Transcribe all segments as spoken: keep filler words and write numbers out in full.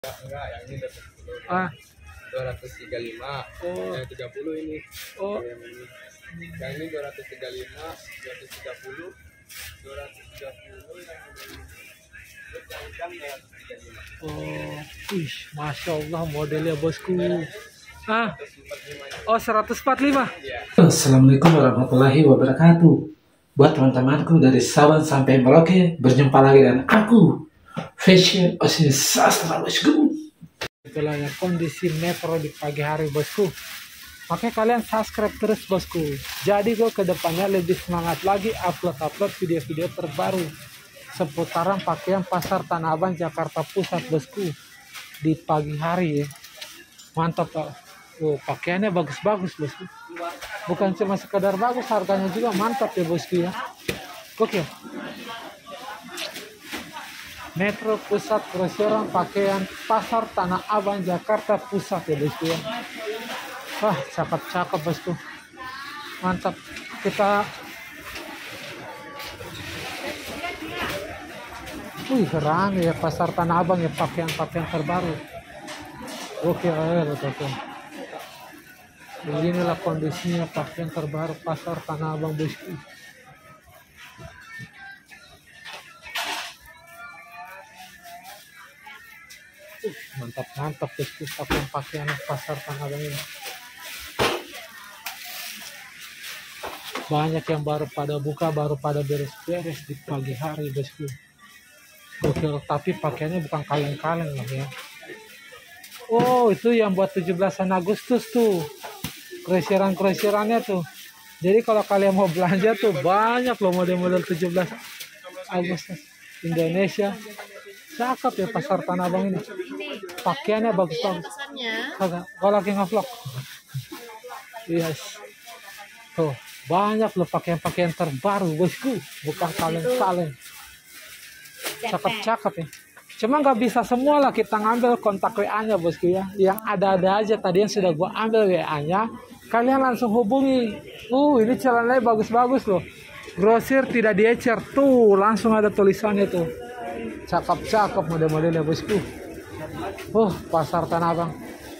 Enggak, yang ini dua ratus sepuluh. Ah, dua ratus tiga puluh lima. oh, Yang tiga puluh ini. oh, Yang ini. Yang ini dua ratus tiga puluh lima, dua ratus tiga puluh, dua ratus tiga puluh yang ini. Terus yang hitam dua ratus tiga puluh lima. oh, ih, masya Allah modelnya bosku. Ah, seratus empat puluh lima. oh seratus empat puluh lima. Iya. Assalamualaikum warahmatullahi wabarakatuh. Buat teman-temanku dari Sabang sampai Merauke, berjumpa lagi dengan aku, Fashion Osin Sastra bosku. Itulah ya kondisi metro di pagi hari bosku. Makanya kalian subscribe terus bosku. Jadi gue kedepannya lebih semangat lagi upload-upload video-video terbaru seputaran pakaian pasar Tanah Abang Jakarta Pusat bosku di pagi hari ya. Mantap pak. Oh, pakaiannya bagus-bagus bosku. Bukan cuma sekedar bagus, harganya juga mantap ya bosku ya. Oke. Metro Pusat Grosiran Pakaian Pasar Tanah Abang Jakarta Pusat ya bosku ya. Wah, cakep-cakep bosku. Mantap. Kita Wih, keren ya Pasar Tanah Abang ya, pakaian-pakaian terbaru. Oke, ayo oke. Beginilah kondisinya pakaian terbaru Pasar Tanah Abang bosku. Uh, mantap-mantap bosku pakaian-pakaian Pasar Tanah Abang ini. Banyak yang baru pada buka, baru pada beres-beres di pagi hari bosku. Gokil, tapi pakaiannya bukan kaleng-kaleng lah ya. Oh, itu yang buat tujuh belasan Agustus tuh. Kresiran-kresirannya tuh. Jadi kalau kalian mau belanja tuh banyak loh model-model tujuh belas Agustus Indonesia. Cakep ya Pasar Tanah Abang ini. Pakaiannya bagus-bagus. Kagak, kalau lagi ngevlog. Yes. Tuh, banyak loh pakaian-pakaian terbaru bosku. Bukan kaleng-kaleng. Cakep-cakep ya. Cuma nggak bisa semua lah kita ngambil kontak W A-nya bosku ya. Yang ada-ada aja tadi yang sudah gua ambil W A-nya. Kalian langsung hubungi. Uh, ini celananya bagus-bagus loh. Grosir tidak diecer. Tuh, langsung ada tulisannya tuh. Cakep-cakep model-modelnya bosku. Oh, Pasar Tanah Abang.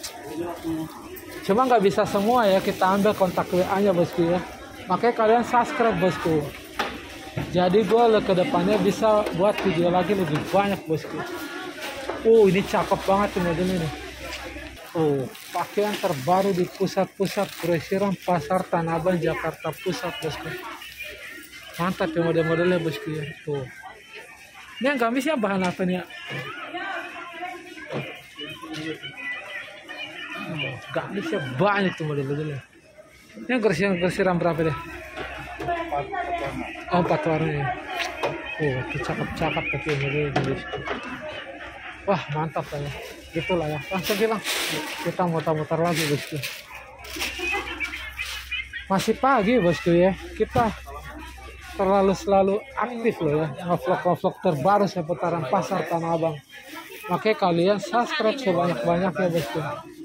Cuma nggak bisa semua ya kita ambil kontak W A-nya bosku ya. Makanya kalian subscribe bosku. Jadi gue ke depannya bisa buat video lagi lebih banyak bosku. Oh, ini cakep banget tuh modelnya nih. Oh, pakaian terbaru di pusat-pusat grosiran Pasar Tanah Abang Jakarta Pusat bosku. Mantap ya model-modelnya bosku ya. Tuh. Ini yang gamisnya bahan apa nih ya? Oh, gamisnya banyak tuh model-modelnya. Ini grosiran-grosiran berapa deh? Oh, empat warna ya. Oh, itu cakep-cakep tapi modelnya bosku. Wah, mantap lah ya. Gitulah ya. Langsung bilang kita muter-muter lagi bosku. Masih pagi bosku ya. Kita terlalu selalu aktif loh ya. Ngevlog-ngevlog terbaru seputaran Pasar Tanah Abang. Makanya kalian subscribe sebanyak-banyaknya bosku.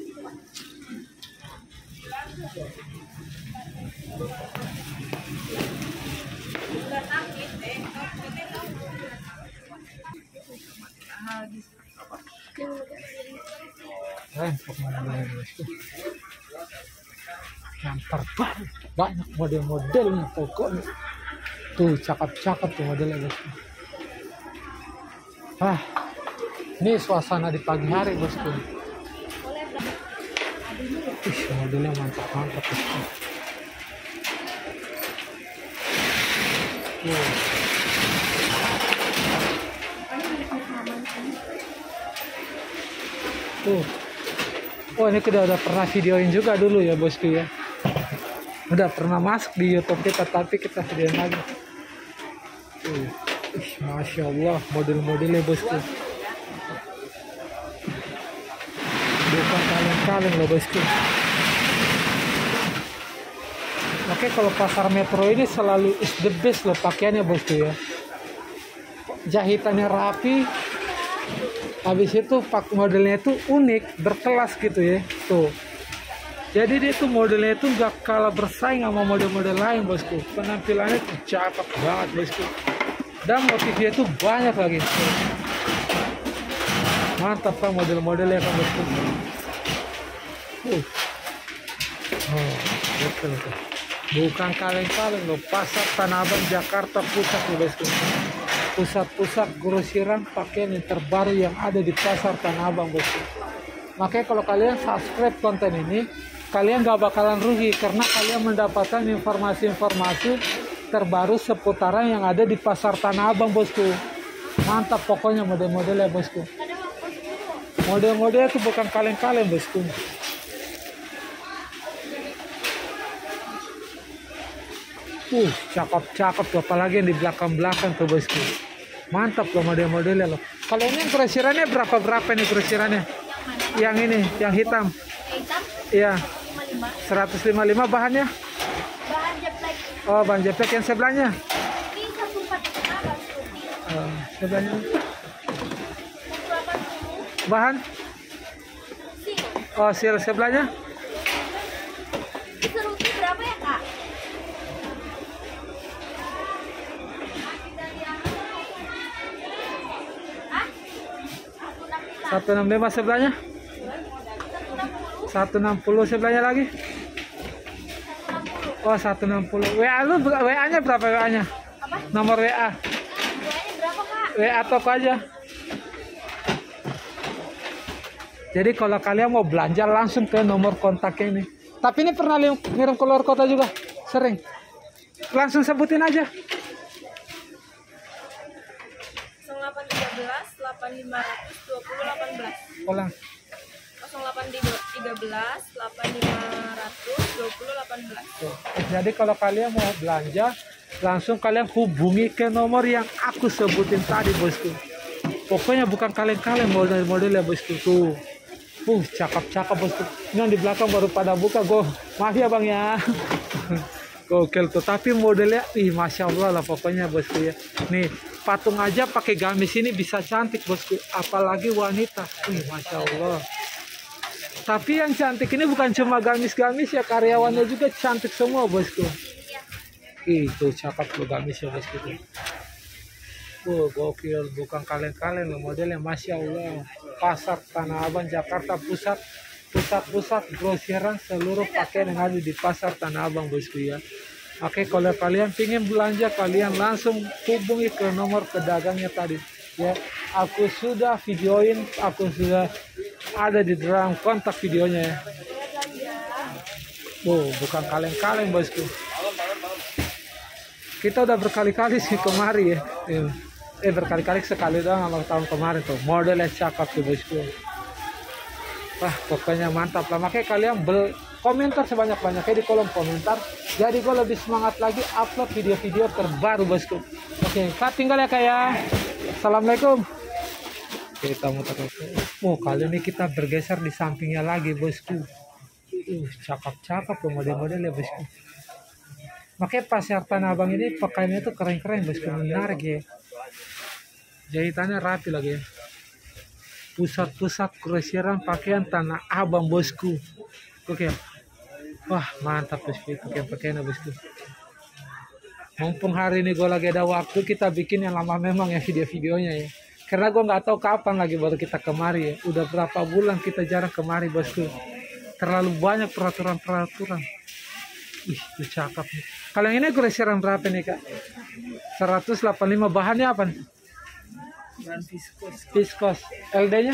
Keren pokoknya bosku. Yang terbaru banyak model-modelnya pokoknya. Tuh cakep-cakep tuh modelnya bosku. Ah, ini suasana di pagi hari bosku. Ih, modelnya mantap-mantap bosku. Tuh. Tuh. Oh, ini kita udah pernah videoin juga dulu ya bosku ya. Udah pernah masuk di YouTube kita, tapi kita videoin lagi. Tuh. Ih, Masya Allah model-modelnya bosku. Bukan kaleng-kaleng loh bosku. Oke, kalau pasar metro ini selalu is the best loh pakaiannya bosku ya. Jahitannya rapi. Habis itu pak modelnya itu unik, berkelas gitu ya. Tuh. Jadi dia tuh modelnya itu nggak kalah bersaing sama model-model lain bosku. Penampilannya tuh cakep banget bosku. Dan motifnya itu banyak lagi. Mantap kan model-modelnya kan bosku. Uh. Oh, betul tuh. Bukan kaleng-kaleng loh, pasar Tanah Abang Jakarta Pusat loh bosku. Pusat-pusat grosiran pakaian yang terbaru yang ada di pasar Tanah Abang bosku. Makanya kalau kalian subscribe konten ini, kalian gak bakalan rugi karena kalian mendapatkan informasi-informasi terbaru seputaran yang ada di pasar Tanah Abang bosku. Mantap pokoknya model-modelnya bosku. Model-modelnya itu bukan kaleng-kaleng bosku. Uh, cakep-cakep tuh, apalagi yang di belakang-belakang tuh bosku. Mantap loh model-modelnya loh. Kalau ini grosirannya berapa-berapa nih grosirannya? Yang ini, yang hitam. Hitam? Iya. seratus lima puluh lima. seratus lima puluh lima bahannya? Bahan jeplek. Oh, bahan jeplek. Yang sebelahnya? Ini seratus empat puluh lima bahan putih. Oh, sebelahnya. seratus delapan puluh. Bahan? Sil. Oh, seal sebelahnya? Seruti berapa ya, Kak? Hah? seratus enam puluh lima sebelahnya? seratus enam puluh sebelahnya lagi? Oh, seratus enam puluh. W A lu W A-nya berapa W A-nya? Apa? Nomor W A. W A-nya berapa, Kak? W A toko aja. Jadi kalau kalian mau belanja langsung ke nomor kontaknya ini. Tapi ini pernah li- ngirim keluar kota juga? Sering. Langsung sebutin aja. nol delapan tiga belas delapan lima dua puluh delapan belas. Ulang. nol delapan tiga belas delapan lima dua puluh delapan belas. Tuh. Jadi kalau kalian mau belanja, langsung kalian hubungi ke nomor yang aku sebutin tadi bosku. Pokoknya bukan kaleng-kaleng model-modelnya bosku tuh. Uh, cakep-cakep bosku. Ini yang di belakang baru pada buka, go. Maaf ya bang ya. Gokil tuh. Tapi modelnya, ih masya Allah lah pokoknya bosku ya. Nih patung aja pakai gamis ini bisa cantik bosku. Apalagi wanita. Ih masya Allah. Tapi yang cantik ini bukan cuma gamis-gamis ya, karyawannya juga cantik semua bosku. Itu cakep loh gamisnya bosku tuh. Oh, gokil, bukan kaleng-kaleng loh modelnya, masya Allah. Pasar Tanah Abang Jakarta Pusat, pusat-pusat grosiran seluruh pakaian yang ada di pasar Tanah Abang bosku ya. Oke, kalau kalian ingin belanja, kalian langsung hubungi ke nomor pedagangnya tadi ya. Aku sudah videoin, aku sudah ada di dalam kontak videonya ya. Oh, bukan kaleng-kaleng bosku. Kita udah berkali-kali sih kemari ya. Eh berkali-kali sekali doang sama tahun kemarin tuh. Modelnya cakep tuh bosku. Wah pokoknya mantap lah. Makanya kalian bel komentar sebanyak-banyaknya di kolom komentar. Jadi gue lebih semangat lagi upload video-video terbaru bosku. Oke, Kak tinggal ya Kak ya. Assalamualaikum. Kita muter. Oh kali ini kita bergeser di sampingnya lagi bosku. Uh, cakep-cakep loh model-modelnya bosku. Makanya pasar Tanah Abang ini pakaiannya tuh keren-keren bosku, menarik ya. Jahitannya rapi lagi ya. Pusat-pusat grosiran pakaian Tanah Abang bosku. Oke. Wah mantap bosku pakaian-pakaiannya bosku. Mumpung hari ini gue lagi ada waktu, kita bikin yang lama memang ya video-videonya ya. Karena gue nggak tahu kapan lagi baru kita kemari ya. Udah berapa bulan kita jarang kemari bosku. Terlalu banyak peraturan-peraturan. Ih, itu cakep nih. Kalau yang ini grosiran berapa nih kak? seratus delapan puluh lima bahannya apa nih? Bahan viskos. Viskos. L D-nya?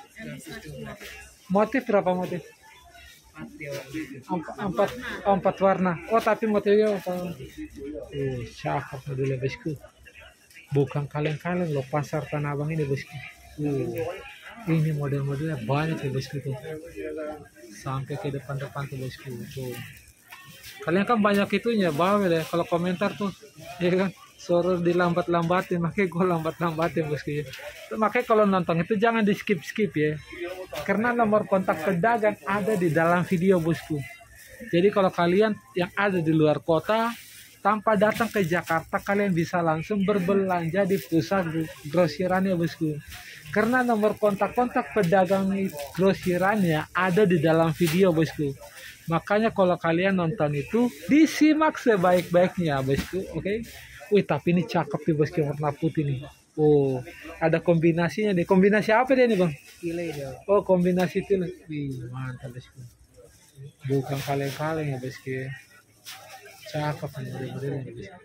Motif berapa motif? Empat, empat, oh, empat warna. Oh tapi motifnya apa? Uh, cakep modelnya bosku. Bukan kaleng-kaleng loh pasar Tanah Abang ini bosku. Uh, ini model-modelnya banyak ya bosku tuh. Sampai ke depan-depan tuh bosku. Tuh. Kalian kan banyak itunya bawel ya. Kalau komentar tuh, ya kan. Suruh dilambat-lambatin, makanya gue lambat-lambatin bosku ya. Makanya kalau nonton itu jangan di skip-skip ya. Karena nomor kontak pedagang ada di dalam video bosku. Jadi kalau kalian yang ada di luar kota, tanpa datang ke Jakarta, kalian bisa langsung berbelanja di pusat grosirannya bosku. Karena nomor kontak-kontak pedagang grosirannya ada di dalam video bosku. Makanya kalau kalian nonton itu, disimak sebaik-baiknya bosku, oke? Okay? Wih tapi ini cakep nih bosku, warna putih nih. Oh, ada kombinasinya nih. Kombinasi apa dia nih bang? Gile dia. Oh, kombinasi tile. Wih, mantap bosku. Bukan kaleng-kaleng ya bosku ya. Cakep nih model-modelnya nih bosku.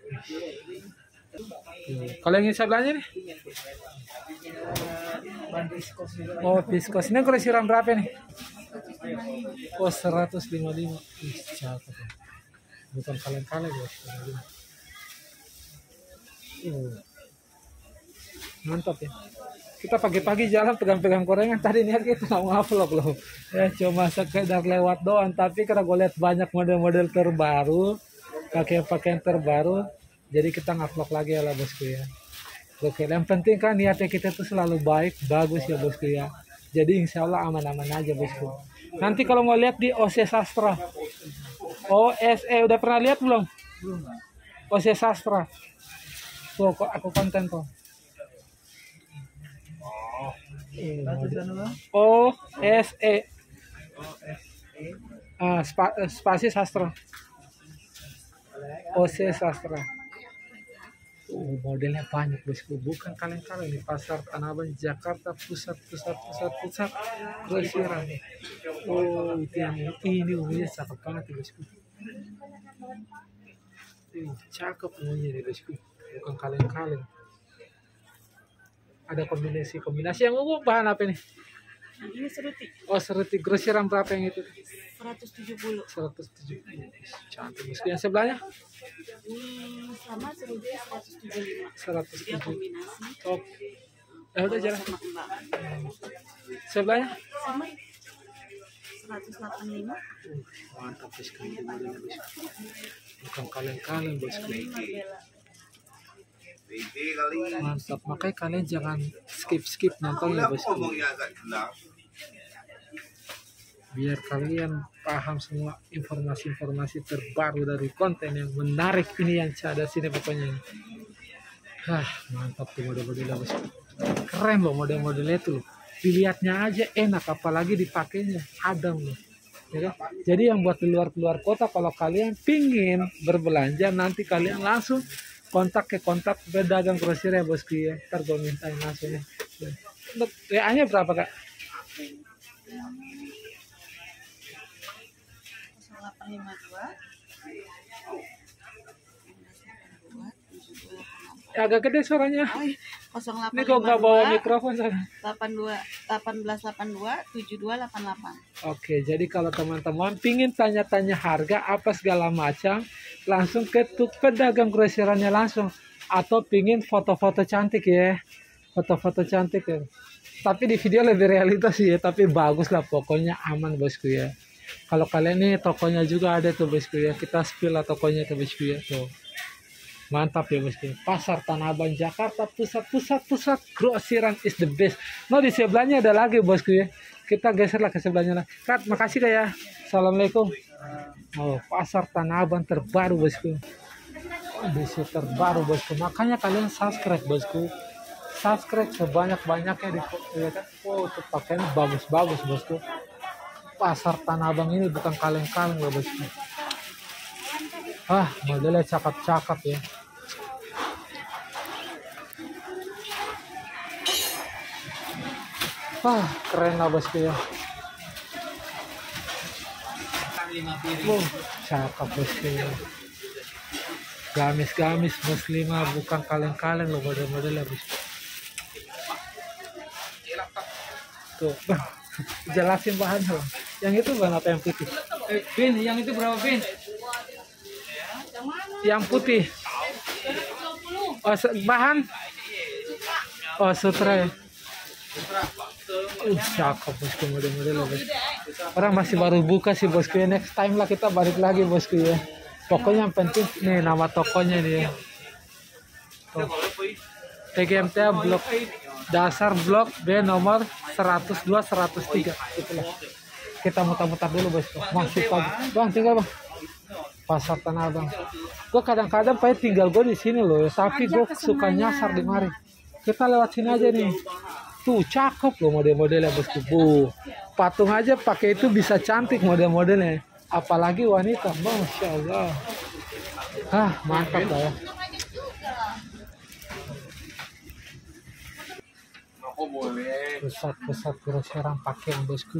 Tuh. Kalau yang sebelahnya nih? Ban viskos juga. Oh, viskos. Ini kurang berapa nih? Oh, seratus lima puluh lima. Ih, cakep ya. Bukan kaleng-kaleng ya. Oh. Mantap ya. Kita pagi-pagi jalan pegang-pegang gorengan. Tadi niat kita mau ngupload loh. Ya cuma sekedar lewat doang. Tapi karena gue lihat banyak model-model terbaru, pakaian-pakaian terbaru, jadi kita ngupload lagi ya lah bosku ya. Oke, yang penting kan niatnya kita tuh selalu baik, bagus ya bosku ya. Jadi insya Allah aman-aman aja bosku. Nanti kalau mau lihat di O S E Sastra, O S E udah pernah lihat belum? O S E Sastra. Tuh kok aku konten tuh. O S E ah, spa, spasi sastra. O S E Sastra. Oh, modelnya banyak bosku, bukan kaleng-kaleng di pasar Tanah Abang Jakarta Pusat pusat pusat pusat Grosiran. Oh itu yang ini ungunya cakep banget ya bosku. Ih, cakep ungunya nih bosku, bukan kaleng-kaleng. Ada kombinasi-kombinasi yang ungu bahan apa nih? Ini seruti Oh seruti grosiran berapa yang itu? seratus tujuh puluh. seratus tujuh puluh. Cantik bosku. Yang sebelahnya? Ini sama seruti seratus tujuh puluh lima. seratus Dia tujuh puluh. kombinasi. Oh. Eh udah jalan. Sama kembang. Sebelahnya? Sama seratus delapan puluh lima. Uh, mantap bosku ini modelnya bosku. Bukan kaleng-kaleng bosku. Mantap, makanya kalian jangan skip-skip nontonnya bosku. Biar kalian paham semua informasi-informasi terbaru dari konten yang menarik ini yang ada sini pokoknya. Hah, mantap tuh model-modelnya bosku. Keren loh model-modelnya tuh. Dilihatnya aja enak, apalagi dipakainya adem loh. Ya kan? Jadi yang buat di luar-luar kota, kalau kalian pingin berbelanja nanti kalian langsung kontak ke kontak pedagang grosir ya bosku ya. Ntar gue mintain langsung ya. Untuk W A-nya berapa kak? nol delapan lima dua. Ya, agak gede suaranya. Oh, nol delapan Ini kok nggak bawa mikrofon sana. delapan dua delapan belas delapan dua tujuh dua delapan delapan. Oke, jadi kalau teman-teman pingin tanya-tanya harga apa segala macam, langsung ke tuk pedagang grosirannya langsung. Atau pingin foto-foto cantik ya, foto-foto cantik ya. Tapi di video lebih realitas ya, tapi bagus lah pokoknya aman bosku ya. Kalau kalian nih tokonya juga ada tuh bosku ya, kita spill lah tokonya tuh bosku ya tuh. Mantap ya bosku. Pasar Tanah Abang Jakarta Pusat pusat pusat grosiran is the best. No di sebelahnya ada lagi bosku ya. Kita geser lah ke sebelahnya lah. Kak, makasih kak ya. Assalamualaikum. Oh, pasar Tanah Abang terbaru bosku. Oh, desa terbaru bosku. Makanya kalian subscribe bosku. Subscribe sebanyak-banyaknya di ya kan. Oh, tuh pakaiannya bagus-bagus bosku. Pasar Tanah Abang ini bukan kaleng-kaleng loh bosku. Ah, modelnya cakep-cakep ya. Wah, keren lah bosku ya. Oh, cakep bosku ya. Gamis-gamis muslimah bukan kaleng-kaleng loh model-modelnya bosku. Tuh, bang, jelasin bahannya bang. Yang itu bang apa yang putih? Eh, Vin, yang itu berapa Vin? Yang putih. Oh, bahan? Oh, sutra ya. Uh, cakep bosku model-modelnya bosku. Orang masih baru buka sih bosku ya. Next time lah kita balik lagi bosku ya. Pokoknya yang penting nih nama tokonya nih ya. Tuh. T G M T A Blok Dasar Blok B nomor seratus dua seratus tiga. Itulah. Kita mutar-mutar dulu bosku. Masuk pagi. Bang, tinggal bang. Pasar Tanah Abang. Gue kadang-kadang pengen tinggal gue di sini loh, tapi gue suka nyasar di mari. Kita lewat sini aja nih. Tuh cakep loh model-modelnya bosku. Bu, patung aja pakai itu bisa cantik model-modelnya. Apalagi wanita, masya Allah. Hah, mantap lah ya. Oh boleh. Pusat-pusat grosiran pakaian bosku.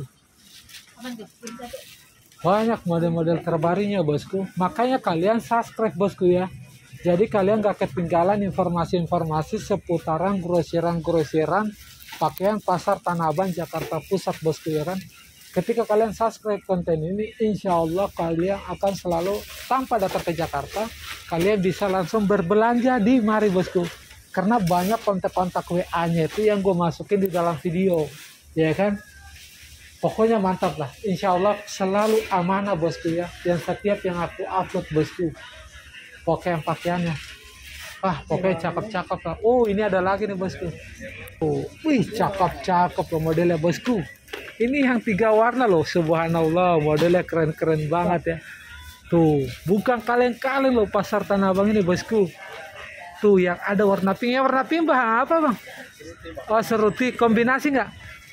Banyak model-model terbarunya bosku. Makanya kalian subscribe bosku ya. Jadi kalian gak ketinggalan informasi-informasi seputaran grosiran-grosiran pakaian pasar Tanah Abang Jakarta Pusat bosku ya kan. Ketika kalian subscribe konten ini, insya Allah kalian akan selalu tanpa datang ke Jakarta, kalian bisa langsung berbelanja di mari bosku. Karena banyak kontak-kontak W A-nya itu yang gue masukin di dalam video, ya kan? Pokoknya mantap lah. Insya Allah selalu amanah bosku ya. Yang setiap yang aku upload bosku, pakaian-pakaiannya, ah pokoknya cakep-cakep lah. Oh ini ada lagi nih bosku. Oh, wih cakep-cakep loh modelnya bosku. Ini yang tiga warna loh, subhanallah, modelnya keren-keren banget ya. Tuh, bukan kaleng-kaleng loh pasar Tanah Abang ini bosku. Tuh yang ada warna pink, ya warna pink bah apa bang? Oh seruti, kombinasi nggak?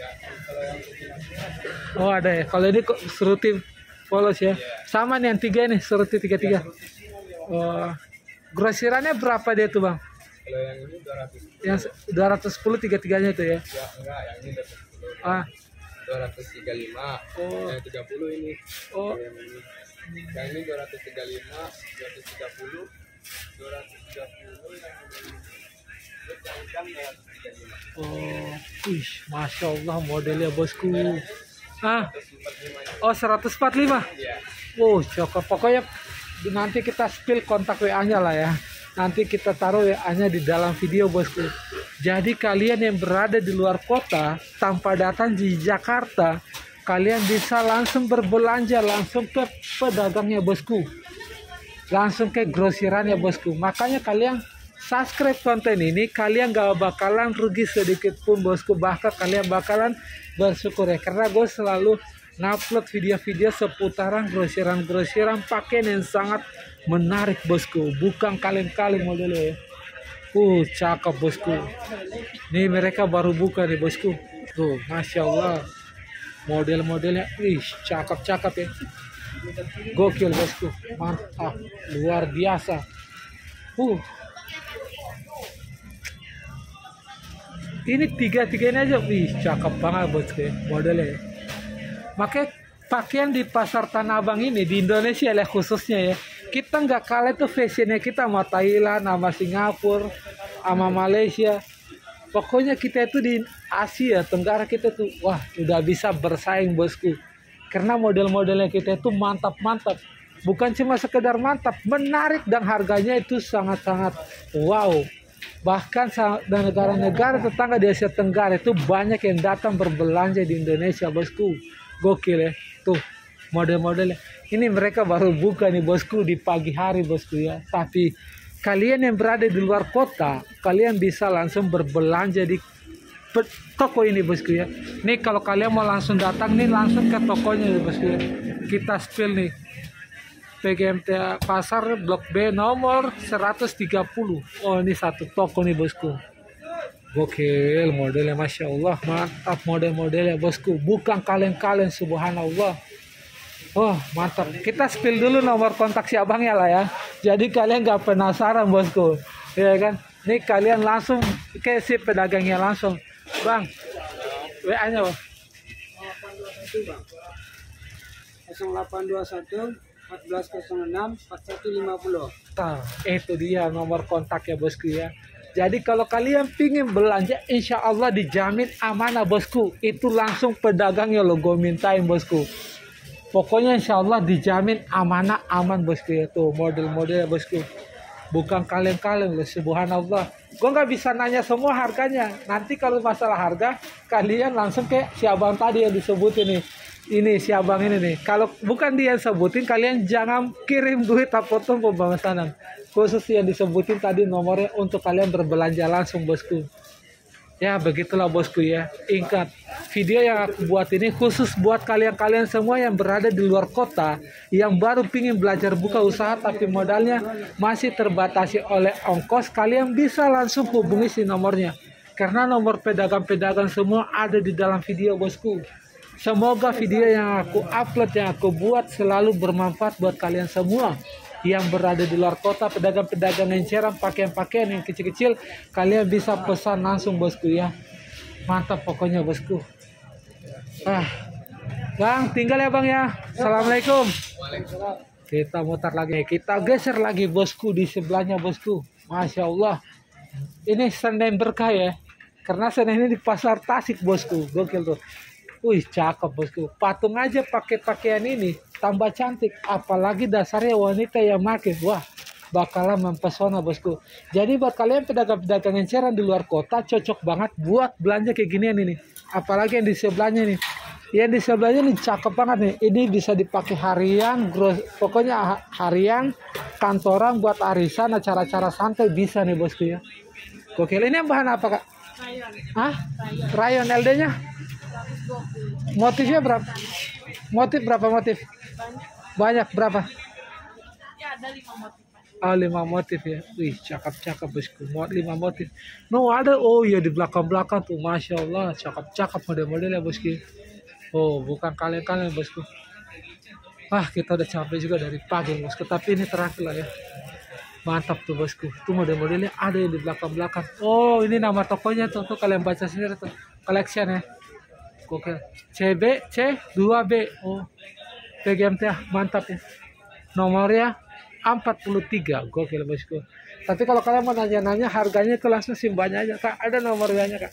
Oh ada ya, kalau ini kok seruti polos ya. Sama nih yang tiga ini, seruti tiga-tiga. Oh, grosirannya berapa dia tuh bang? Kalau yang ini dua ratus sepuluh. Yang dua ratus sepuluh tiga-tiganya itu ya? Ya enggak, yang ini dua ratus sepuluh. Ah. dua ratus tiga puluh lima. Oh. Yang tiga puluh ini. Oh. Yang ini. Yang ini dua ratus tiga puluh lima, dua ratus tiga puluh, dua ratus tiga puluh yang ini. Yang udang dua ratus tiga puluh lima. Oh, wih, masya Allah modelnya bosku. Ah, seratus empat puluh lima. oh seratus empat puluh lima. Iya. Wow, coklat. Pokoknya nanti kita spill kontak W A-nya lah ya. Nanti kita taruh W A-nya di dalam video bosku. Jadi kalian yang berada di luar kota tanpa datang di Jakarta, kalian bisa langsung berbelanja langsung ke pedagangnya bosku. Langsung ke grosirannya bosku. Makanya kalian subscribe konten ini, kalian gak bakalan rugi sedikit pun bosku. Bahkan kalian bakalan bersyukur ya. Karena gue selalu ngupload video-video seputaran grosiran-grosiran pakaian yang sangat menarik bosku. Bukan kaleng-kaleng modelnya ya. Uh, cakep bosku. Nih mereka baru buka nih bosku. Tuh, masya Allah. Model-modelnya, ih, cakep-cakep ya. Gokil bosku, mantap, luar biasa. Uh, ini tiga-tiganya aja, ih, cakep banget bosku ya, modelnya. Ya. Makanya pakaian di pasar Tanah Abang ini di Indonesia lah khususnya ya. Kita nggak kalah tuh fashionnya kita sama Thailand, sama Singapura, sama Malaysia. Pokoknya kita itu di Asia Tenggara kita tuh wah udah bisa bersaing bosku. Karena model-modelnya kita itu mantap-mantap. Bukan cuma sekedar mantap, menarik dan harganya itu sangat-sangat wow. Bahkan dan negara-negara tetangga di Asia Tenggara itu banyak yang datang berbelanja di Indonesia bosku. Gokil ya. Tuh model-modelnya. Ini mereka baru buka nih bosku di pagi hari bosku ya. Tapi kalian yang berada di luar kota, kalian bisa langsung berbelanja di toko ini bosku ya. Nih kalau kalian mau langsung datang nih langsung ke tokonya nih bosku ya. Kita spill nih. P G M T A Pasar Blok B nomor seratus tiga puluh. Oh ini satu toko nih bosku. Gokil modelnya masya Allah, mantap model-modelnya bosku. Bukan kaleng-kaleng subhanallah. Oh mantap, kita spill dulu nomor kontak si abangnya lah ya. Jadi kalian gak penasaran bosku, ya kan? Nih kalian langsung ke si pedagangnya langsung, bang. W A-nya bang. nol delapan dua satu empat belas nol enam empat satu lima nol. Nah, itu dia nomor kontaknya bosku ya. Jadi kalau kalian pingin belanja, insya Allah dijamin amanah bosku. Itu langsung pedagangnya lo gue mintain bosku. Pokoknya insya Allah dijamin amanah aman bosku ya. Tuh model-modelnya bosku. Bukan kaleng-kaleng loh subhanallah. Gue nggak bisa nanya semua harganya. Nanti kalau masalah harga kalian langsung ke si abang tadi yang disebutin nih. Ini si abang ini nih. Kalau bukan dia yang sebutin, kalian jangan kirim duit atau potong pemesanan. Khusus yang disebutin tadi nomornya untuk kalian berbelanja langsung bosku. Ya begitulah bosku ya. Ingat, video yang aku buat ini khusus buat kalian-kalian semua yang berada di luar kota, yang baru pingin belajar buka usaha tapi modalnya masih terbatasi oleh ongkos. Kalian bisa langsung hubungi si nomornya. Karena nomor pedagang-pedagang semua ada di dalam video bosku. Semoga video yang aku upload, yang aku buat selalu bermanfaat buat kalian semua yang berada di luar kota, pedagang-pedagang yang ceram pakaian-pakaian yang kecil-kecil, kalian bisa pesan langsung bosku ya. Mantap pokoknya bosku. Ah, Bang, tinggal ya Bang ya. Assalamualaikum. Kita mutar lagi, kita geser lagi bosku di sebelahnya bosku. Masya Allah. Ini Senen berkah ya. Karena Senen ini di pasar Tasik bosku. Gokil tuh. Wih, cakep bosku. Patung aja pakai pakaian ini tambah cantik. Apalagi dasarnya wanita yang makin. Wah, bakalan mempesona bosku. Jadi buat kalian pedagang-pedagang enceran di luar kota cocok banget buat belanja kayak ginian ini. Apalagi yang di sebelahnya nih. Yang di sebelahnya nih cakep banget nih. Ini bisa dipakai harian, gros, pokoknya harian, kantoran buat arisan, acara-acara santai bisa nih bosku ya. Gokil. Ini bahan apa kak? Rayon. Hah? Rayon. L D-nya? seratus dua puluh. Motifnya berapa? Motif berapa motif? Banyak. Banyak berapa? Ya ada lima motif. Oh, lima motif ya. Wih, cakep-cakep bosku. Mau lima motif. No, ada. Oh iya di belakang-belakang tuh. Masya Allah. Cakep-cakep model-modelnya bosku. Oh, bukan kalian-kalian bosku. Wah, kita udah capek juga dari pagi bosku. Tapi ini terakhir lah ya. Mantap tuh bosku. Tuh model-modelnya ada yang di belakang-belakang. Oh, ini nama tokonya tuh. Tuh kalian baca sendiri tuh. Collection ya. Oke. C B C dua B. Oh. P G M T A. Mantap ya. Nomornya empat puluh tiga. Gokil bosku. Tapi kalau kalian mau nanya-nanya harganya itu langsung simbanya aja kak. Ada nomornya kak?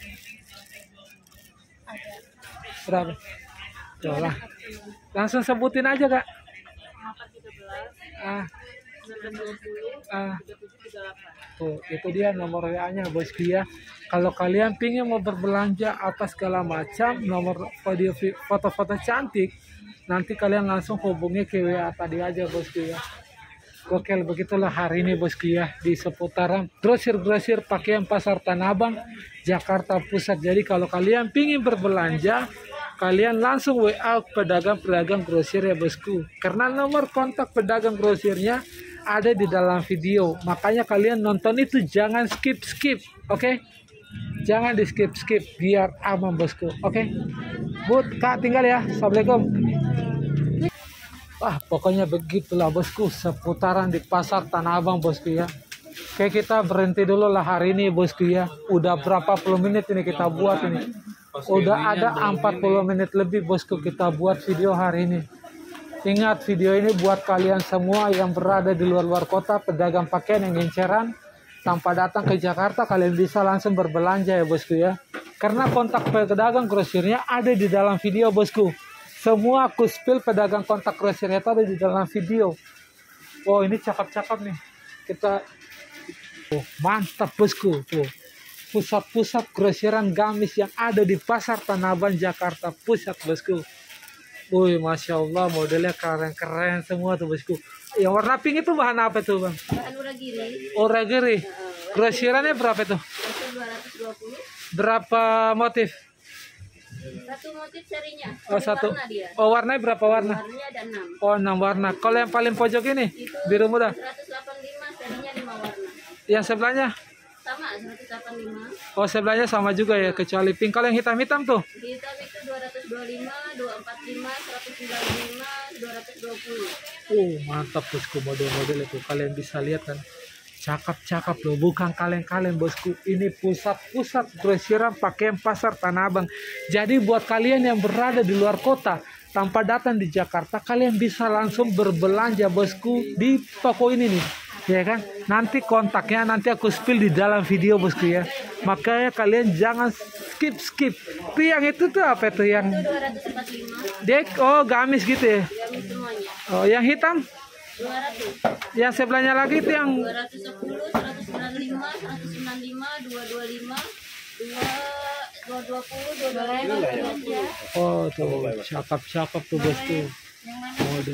Berapa? Tuh lah. Langsung sebutin aja kak. empat tiga belas, Ah, sembilan dua puluh, ah. tiga tujuh tiga delapan. Tuh, itu dia nomor W A-nya bosku ya. Kalau kalian pingin mau berbelanja apa segala macam, nomor video foto-foto cantik, nanti kalian langsung hubungi ke W A tadi aja bosku ya. Gokil, begitulah hari ini bosku ya di seputaran grosir-grosir pakaian Pasar Tanah Abang, Jakarta Pusat. Jadi kalau kalian pingin berbelanja, kalian langsung W A pedagang-pedagang grosir ya bosku. Karena nomor kontak pedagang grosirnya ada di dalam video. Makanya kalian nonton itu jangan skip-skip, oke? Okay? Jangan di skip-skip biar aman bosku, oke? Okay? Bud, kak tinggal ya. Assalamualaikum. Wah, pokoknya begitulah bosku seputaran di Pasar Tanah Abang bosku ya. Kayak kita berhenti dulu lah hari ini bosku ya. Udah berapa puluh menit ini kita buat ini. Udah ada empat puluh menit lebih bosku kita buat video hari ini. Ingat video ini buat kalian semua yang berada di luar-luar kota, pedagang pakaian yang genceran, tanpa datang ke Jakarta kalian bisa langsung berbelanja ya bosku ya. Karena kontak pedagang grosirnya ada di dalam video bosku. Semua aku spill pedagang kontak grosirnya itu ada di dalam video. Wow, ini cakep-cakep nih. Kita oh, mantap bosku tuh. Pusat-pusat grosiran gamis yang ada di Pasar Tanah Abang Jakarta Pusat bosku. Wih, masya Allah modelnya keren-keren semua tuh bosku. Yang warna pink itu bahan apa tuh bang? Bahan uragiri. Uragiri. Grosirannya berapa tuh? dua ratus dua puluh. Berapa motif? Satu motif serinya. Oh Satu satu. warna dia. Oh warnanya berapa warna? Warnanya ada enam. Oh enam warna. Kalau yang paling pojok ini Itu biru muda. seratus delapan puluh lima, serinya lima warna. Yang sebelahnya? Sama seratus delapan puluh lima. Oh sebelahnya sama juga ya kecuali pink. Kalau yang hitam-hitam tuh? Hitam itu dua ratus dua puluh lima, dua ratus empat puluh lima, seratus sembilan puluh lima, dua ratus dua puluh. Oh mantap bosku model-model itu. Kalian bisa lihat kan. Cakep-cakep loh, bukan kaleng-kaleng bosku. Ini pusat-pusat grosiran pakaian Pasar Tanah Abang. Jadi buat kalian yang berada di luar kota tanpa datang di Jakarta, kalian bisa langsung berbelanja bosku di toko ini nih, ya kan? Nanti kontaknya nanti aku spill di dalam video bosku ya. Makanya kalian jangan skip-skip. Tuh yang itu tuh apa tuh yang Itu dua ratus empat puluh lima, dek? Oh gamis gitu ya. gamis semuanya. Oh yang hitam? dua ratus. Yang sebelahnya lagi itu yang dua ratus sepuluh, seratus sembilan puluh lima, seratus sembilan puluh lima, dua ratus dua puluh lima, dua ratus dua puluh, dua ratus dua puluh lima. oh tuh cakep-cakep tuh bosku. Yang mana? Model.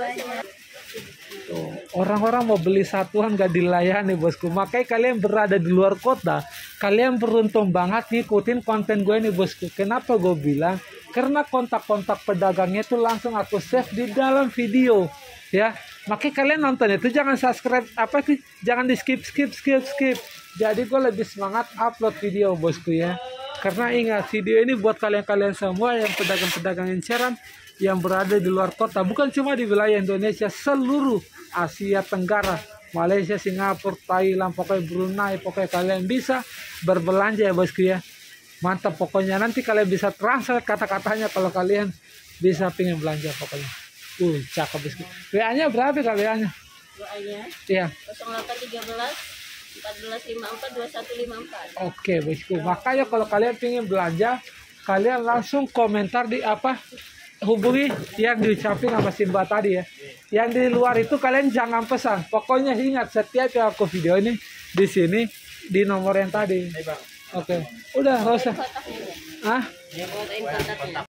Tuh, orang-orang mau beli satuan gak dilayani bosku. Makanya kalian berada di luar kota, kalian beruntung banget ngikutin konten gue nih bosku. Kenapa gue bilang? Karena kontak-kontak pedagangnya itu langsung aku save di dalam video ya. Makanya kalian nonton itu jangan subscribe apa sih, jangan di skip skip skip skip. Jadi gue lebih semangat upload video bosku ya. Karena ingat video ini buat kalian-kalian semua yang pedagang-pedagang enceran yang berada di luar kota, bukan cuma di wilayah Indonesia, seluruh Asia Tenggara, Malaysia, Singapura, Thailand, pokoknya Brunei, pokoknya kalian bisa berbelanja ya bosku ya. Mantap pokoknya, nanti kalian bisa transfer kata-katanya kalau kalian bisa pingin belanja pokoknya. Uh, cakep bosku. W A-nya berapa kalian? W A-nya Iya. nol delapan tiga belas empat belas lima empat dua satu lima empat. Oke bosku. Makanya kalau kalian pingin belanja, kalian langsung komentar di apa? Hubungi yang diucapin sama Simba tadi ya. Yang di luar itu kalian jangan pesan. Pokoknya ingat setiap yang aku video ini di sini di nomor yang tadi. Oke. Udah, nggak usah. Kontaknya ya. Ah, Fotoin kontaknya.